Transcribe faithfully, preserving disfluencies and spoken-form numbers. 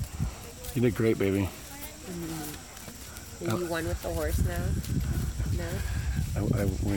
You did great, baby. Mm-hmm. You won with the horse now? No? I, I